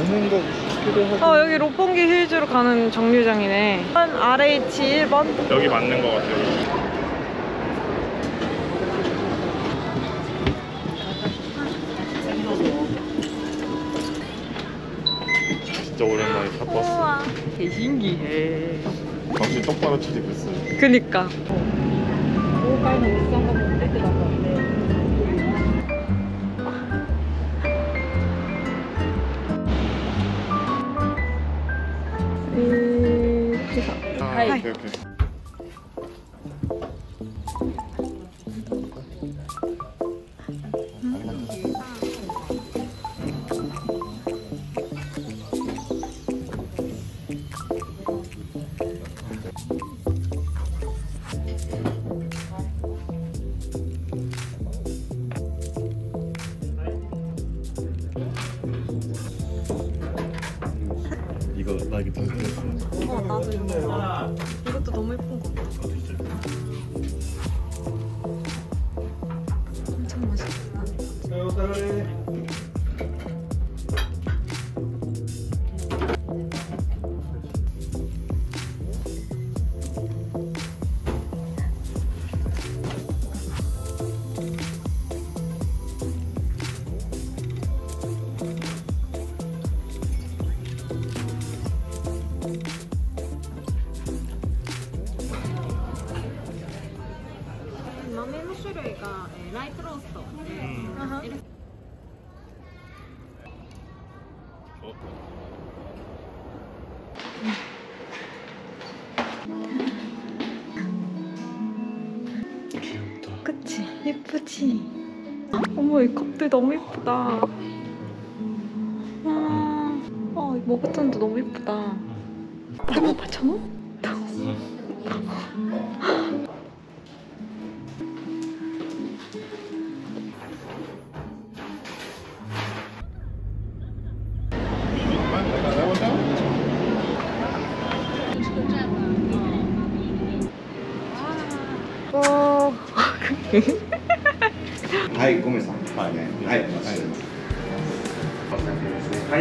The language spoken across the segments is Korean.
있는 것 같기도 하고. 여기 롯본기 힐즈로 가는 정류장이네. RH 1번? 여기 맞는 것 같아요. 진짜 오랜만에 탑버스. 우와, 되게 신기해. 정신 똑바로 차리고 있어요. 그니까. 豪快なおっさんが持ってってたからね。 오케이, 오케이. 이거 나 이게 되게 좋았어. 나도 이거. 이것도 너무 예쁜 거 같아. 엄청 맛있겠다. 라이트 로스터. 귀엽다. 그치? 예쁘지? 어머, 이 컵들 너무 예쁘다. 이 머그잔도 너무 예쁘다. 88,000원? はい、ごめんなさい。はい、はい、はい。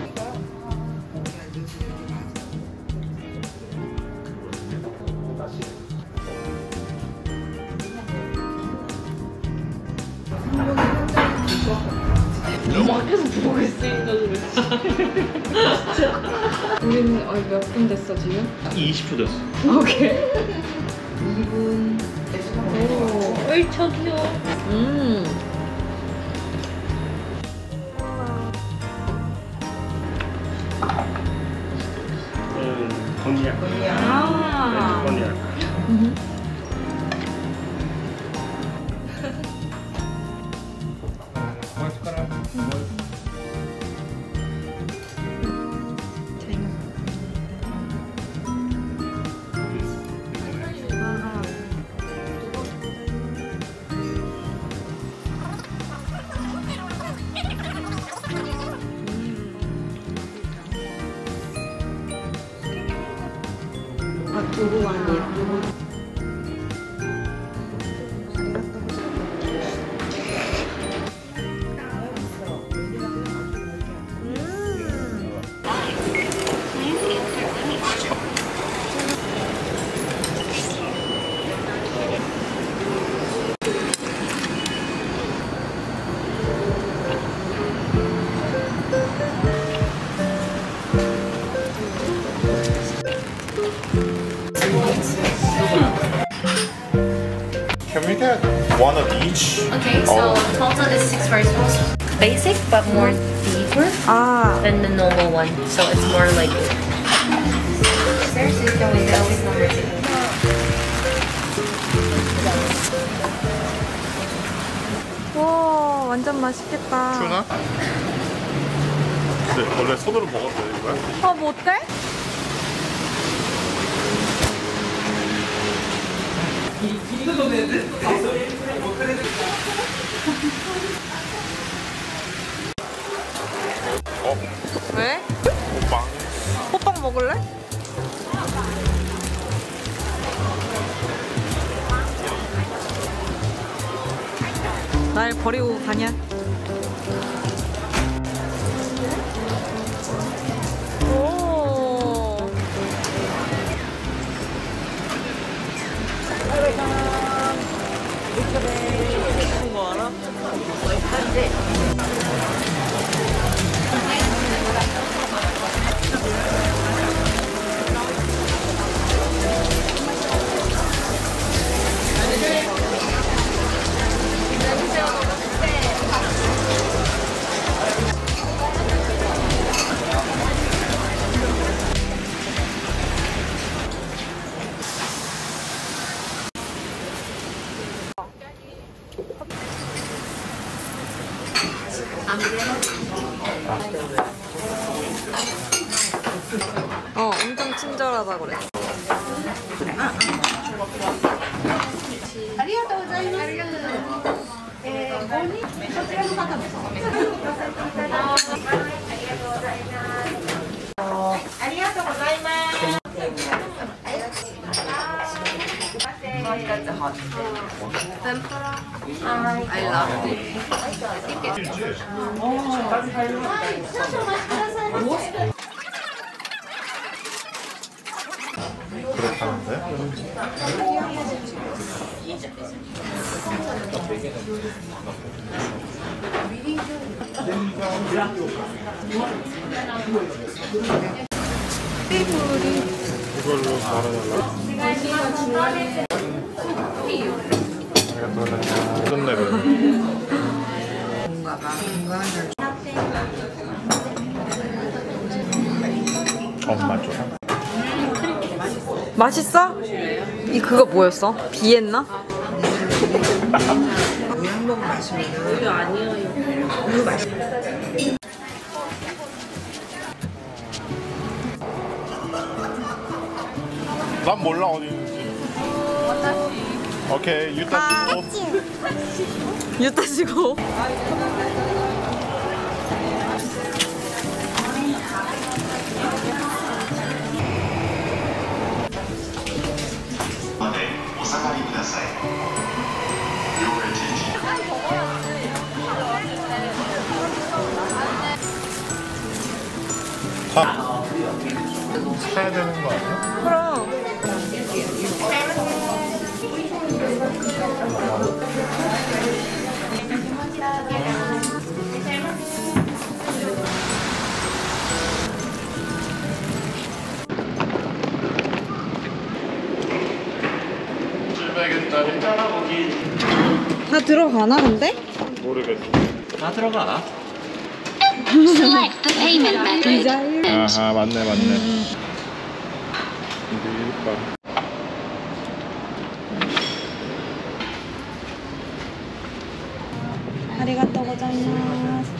너무 앞에서 보고 있으니까 그래. 진짜. 우리는 몇 분 됐어 지금? 20초 됐어. 오케이. 2분. 오, 얼척이요. 건이야. 아. 건이야. 두부 아니야? Can we get one of each? Okay, so total is 6 versions. Basic, but more deeper than the normal one. So it's more like there's the window with number 2. 와, 완전 맛있겠다. 주나? 네, 원래 손으로 먹어도 되는 거야? 뭐 어때? 왜? 호빵. 호빵 먹을래? 날 버리고 가냐? 엄청 친절하다 그래. I love it. 그렇다는데? 이걸로 말아달라. 끝내를. 엄마 줘. 맛있어? 이 그거 뭐였어? 비엔나? 한번 마시면 우유 아니에요. 우유 마시. 난 몰라 어디 있는지. 오케이 유타 씨. 유타 시고. 다 사야 되는 거 아니야? 그럼. 다 들어가나 근데? 모르겠어. 다 들어가. Select the payment method. 아하 맞네. 이게 일까? 아리가또 고자이마스.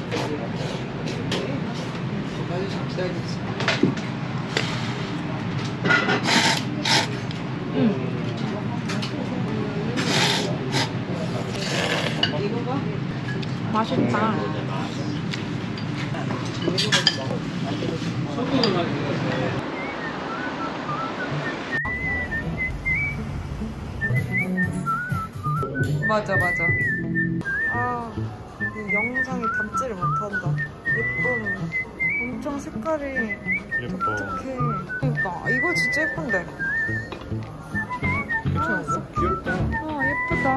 맛있다. 맞아. 아, 이 영상에 담지를 못한다. 예쁨. 엄청 색깔이 예뻐. 독특해. 그러니까 이거 진짜 예쁜데. 그쵸? 귀엽다. 예쁘다.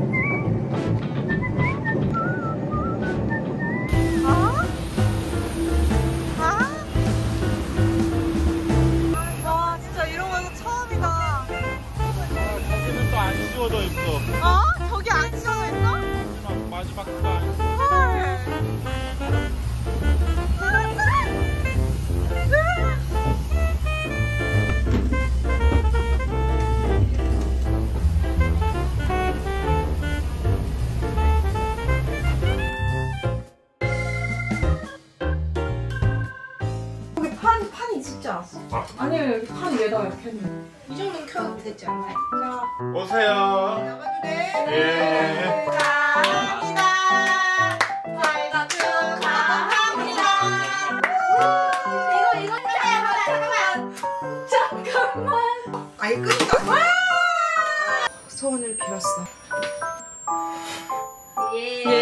와, 진짜 이런 거 처음이다. 거기는 또 안 씌워져 있어. 저기 안 씌워져 있어? 마지막 거 안. 헐. 여기 판이 진지 않았어? 아니요, 여기 판 위에다가 이렇게 했는데. 이 정도는 켜도 되지 않나요? 오세요. 예. 아예 끄니까. 소원을 빌었어. 예.